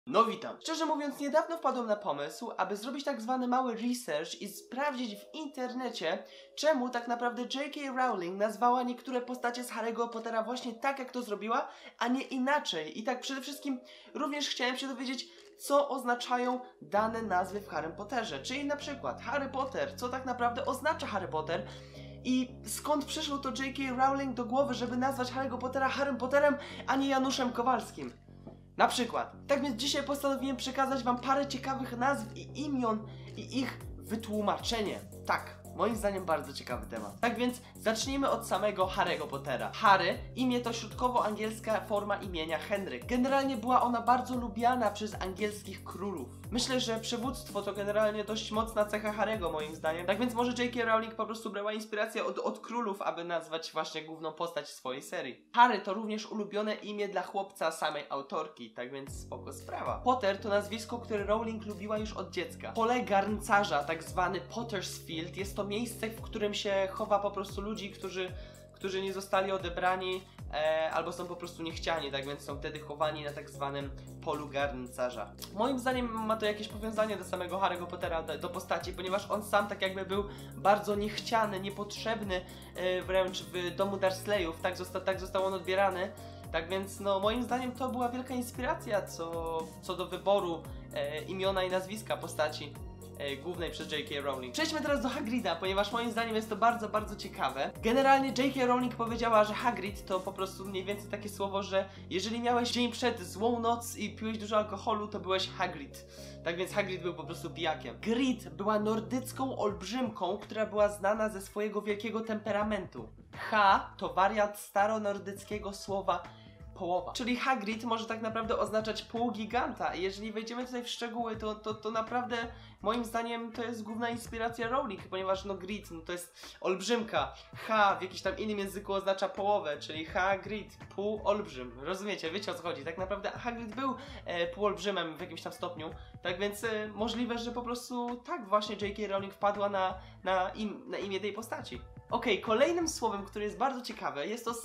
No witam. Szczerze mówiąc, niedawno wpadłem na pomysł, aby zrobić tak zwany mały research i sprawdzić w internecie, czemu tak naprawdę J.K. Rowling nazwała niektóre postacie z Harry'ego Pottera właśnie tak, jak to zrobiła, a nie inaczej. I tak przede wszystkim również chciałem się dowiedzieć, co oznaczają dane nazwy w Harrym Potterze. Czyli na przykład Harry Potter, co tak naprawdę oznacza Harry Potter, i skąd przyszło to J.K. Rowling do głowy, żeby nazwać Harry'ego Pottera Harrym Potterem, a nie Januszem Kowalskim. Na przykład. Tak więc dzisiaj postanowiłem przekazać wam parę ciekawych nazw i imion i ich wytłumaczenie. Tak, moim zdaniem bardzo ciekawy temat. Tak więc zacznijmy od samego Harry'ego Pottera. Harry, imię to środkowo-angielska forma imienia Henryk. Generalnie była ona bardzo lubiana przez angielskich królów. Myślę, że przywództwo to generalnie dość mocna cecha Harry'ego moim zdaniem. Tak więc może J.K. Rowling po prostu brała inspirację od królów, aby nazwać właśnie główną postać swojej serii. Harry to również ulubione imię dla chłopca samej autorki, tak więc spoko sprawa. Potter to nazwisko, które Rowling lubiła już od dziecka. Pole garncarza, tak zwany Pottersfield, jest to miejsce, w którym się chowa po prostu ludzi, którzy nie zostali odebrani albo są po prostu niechciani, tak więc są wtedy chowani na tak zwanym polu garncarza. Moim zdaniem ma to jakieś powiązanie do samego Harry'ego Pottera, do postaci, ponieważ on sam tak jakby był bardzo niechciany, niepotrzebny wręcz w domu Dursleyów, tak został on odbierany. Tak więc no moim zdaniem to była wielka inspiracja co do wyboru imiona i nazwiska postaci głównej przez J.K. Rowling. Przejdźmy teraz do Hagrida, ponieważ moim zdaniem jest to bardzo, bardzo ciekawe. Generalnie J.K. Rowling powiedziała, że Hagrid to po prostu mniej więcej takie słowo, że jeżeli miałeś dzień przed złą noc i piłeś dużo alkoholu, to byłeś Hagrid. Tak więc Hagrid był po prostu pijakiem. Grid była nordycką olbrzymką, która była znana ze swojego wielkiego temperamentu. Ha to wariant staronordyckiego słowa połowa. Czyli Hagrid może tak naprawdę oznaczać pół giganta. I jeżeli wejdziemy tutaj w szczegóły, to naprawdę moim zdaniem to jest główna inspiracja Rowling, ponieważ no Grid, no to jest olbrzymka. H w jakimś tam innym języku oznacza połowę, czyli Hagrid, półolbrzym. Rozumiecie, wiecie o co chodzi. Tak naprawdę Hagrid był półolbrzymem w jakimś tam stopniu. Tak więc możliwe, że po prostu tak właśnie J.K. Rowling wpadła na imię tej postaci. Okej, kolejnym słowem, które jest bardzo ciekawe, jest to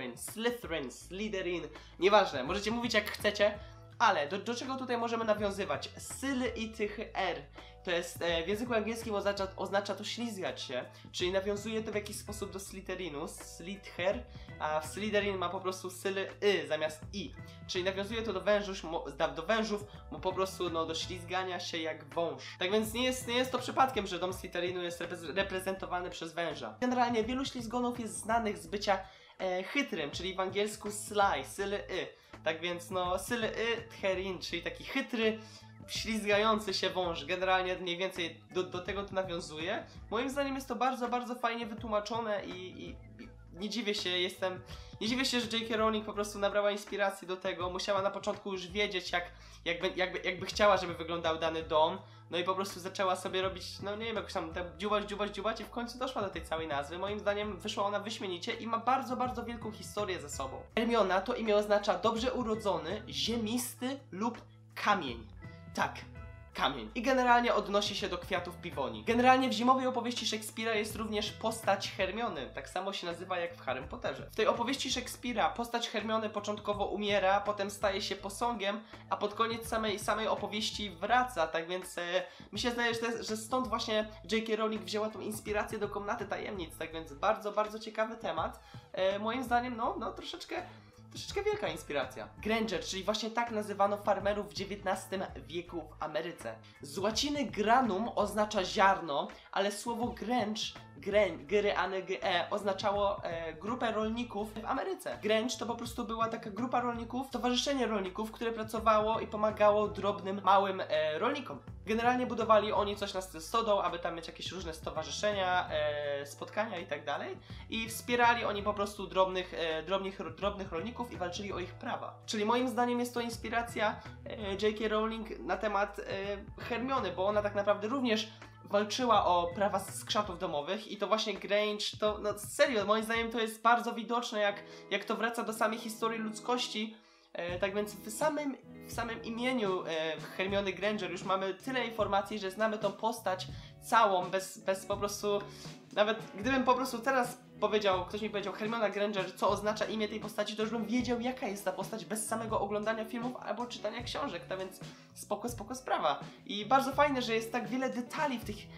Slytherin, nieważne, możecie mówić jak chcecie, ale do czego tutaj możemy nawiązywać? Syl i tychy R. To jest w języku angielskim oznacza to ślizgać się, czyli nawiązuje to w jakiś sposób do Slytherinu, Slither, a w Slytherin ma po prostu syly zamiast i, czyli nawiązuje to do wężów, bo po prostu no, do ślizgania się jak wąż. Tak więc nie jest to przypadkiem, że dom Slytherinu jest reprezentowany przez węża. Generalnie wielu ślizgonów jest znanych z bycia chytrym, czyli w angielsku sly, syly Tak więc no, syly tcherin, czyli taki chytry, ślizgający się wąż. Generalnie mniej więcej do tego to nawiązuje. Moim zdaniem jest to bardzo, bardzo fajnie wytłumaczone i nie dziwię się, że J.K. Rowling po prostu nabrała inspiracji do tego. Musiała na początku już wiedzieć, jakby chciała, żeby wyglądał dany dom. No i po prostu zaczęła sobie robić, no nie wiem, jakoś tam dziubać i w końcu doszła do tej całej nazwy. Moim zdaniem wyszła ona wyśmienicie i ma bardzo, bardzo wielką historię ze sobą. Hermiona to imię oznacza dobrze urodzony, ziemisty lub kamień. Tak. Kamień. I generalnie odnosi się do kwiatów piwoni. Generalnie w zimowej opowieści Szekspira jest również postać Hermiony. Tak samo się nazywa jak w Harrym Potterze. W tej opowieści Szekspira postać Hermiony początkowo umiera, potem staje się posągiem, a pod koniec samej opowieści wraca. Tak więc mi się zdaje, że stąd właśnie J.K. Rowling wzięła tą inspirację do Komnaty Tajemnic. Tak więc bardzo, bardzo ciekawy temat. Moim zdaniem no troszeczkę wielka inspiracja. Granger, czyli właśnie tak nazywano farmerów w XIX wieku w Ameryce. Z łaciny granum oznacza ziarno, ale słowo grange, oznaczało grupę rolników w Ameryce. Grange to po prostu była taka grupa rolników, stowarzyszenie rolników, które pracowało i pomagało drobnym, małym rolnikom. Generalnie budowali oni coś na stodoł, aby tam mieć jakieś różne stowarzyszenia, spotkania i tak dalej. I wspierali oni po prostu drobnych rolników i walczyli o ich prawa. Czyli moim zdaniem jest to inspiracja J.K. Rowling na temat Hermiony, bo ona tak naprawdę również walczyła o prawa skrzatów domowych i to właśnie Grange, to no serio, moim zdaniem to jest bardzo widoczne, jak to wraca do samej historii ludzkości. Tak więc w samym imieniu Hermiony Granger już mamy tyle informacji, że znamy tą postać całą, bez po prostu, nawet gdybym po prostu teraz ktoś mi powiedział Hermiona Granger, co oznacza imię tej postaci, to już bym wiedział, jaka jest ta postać bez samego oglądania filmów albo czytania książek, tak więc spoko sprawa. I bardzo fajne, że jest tak wiele detali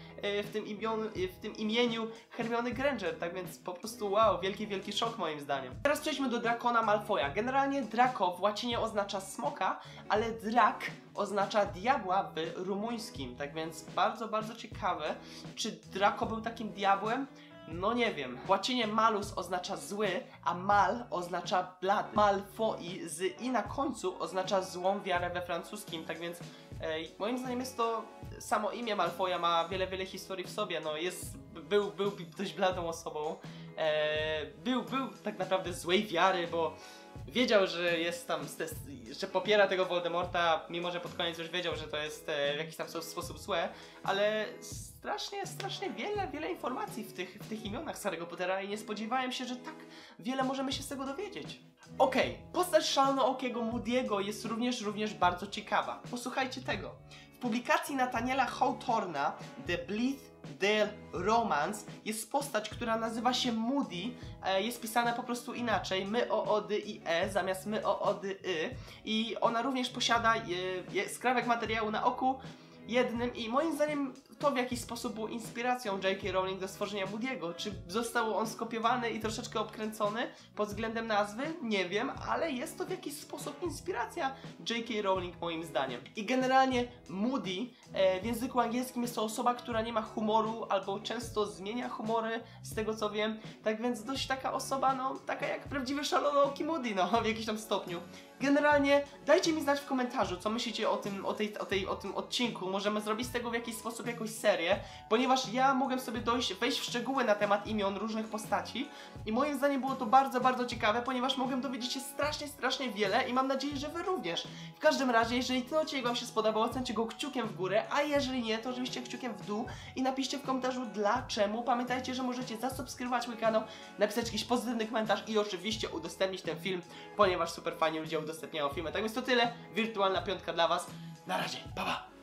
w tym imieniu Hermiony Granger, tak więc po prostu wow, wielki szok moim zdaniem. Teraz przejdźmy do Drakona Malfoya. Generalnie Draco w łacinie oznacza smoka, ale drak oznacza diabła w rumuńskim, tak więc bardzo ciekawe, czy Draco był takim diabłem? No nie wiem. W łacinie malus oznacza zły, a mal oznacza blady. Malfoi z i na końcu oznacza złą wiarę we francuskim, tak więc moim zdaniem jest to samo imię Malfoja ma wiele historii w sobie, no był dość bladą osobą, był tak naprawdę złej wiary, bo wiedział, że jest tam, że popiera tego Voldemorta, mimo że pod koniec już wiedział, że to jest w jakiś tam sposób złe, ale strasznie wiele informacji w tych imionach Harry'ego Pottera i nie spodziewałem się, że tak wiele możemy się z tego dowiedzieć. Okej, postać szalonookiego Moody'ego jest również bardzo ciekawa. Posłuchajcie tego. W publikacji Nathaniela Hawthorna The Bleathedale Romance jest postać, która nazywa się Moody, jest pisana po prostu inaczej, M-O-O-D-I-E zamiast M-O-O-D-Y i ona również posiada skrawek materiału na oku jednym i moim zdaniem to w jakiś sposób było inspiracją J.K. Rowling do stworzenia Moody'ego. Czy został on skopiowany i troszeczkę obkręcony pod względem nazwy? Nie wiem, ale jest to w jakiś sposób inspiracja J.K. Rowling moim zdaniem. I generalnie Moody w języku angielskim jest to osoba, która nie ma humoru albo często zmienia humory, z tego co wiem. Tak więc dość taka osoba, no taka jak prawdziwy szalonooki Moody, no w jakimś tam stopniu. Generalnie dajcie mi znać w komentarzu, co myślicie o tym odcinku. Możemy zrobić z tego w jakiś sposób jakąś serię, ponieważ ja mogłem sobie wejść w szczegóły na temat imion różnych postaci i moim zdaniem było to bardzo ciekawe, ponieważ mogłem dowiedzieć się strasznie wiele i mam nadzieję, że wy również. W każdym razie, jeżeli ten odcinek wam się spodobał, ocencie go kciukiem w górę, a jeżeli nie, to oczywiście kciukiem w dół i napiszcie w komentarzu dlaczego. Pamiętajcie, że możecie zasubskrybować mój kanał, napisać jakiś pozytywny komentarz i oczywiście udostępnić ten film, ponieważ super fajnie ludzie udostępniają filmy. Tak więc to tyle, wirtualna piątka dla was. Na razie, pa!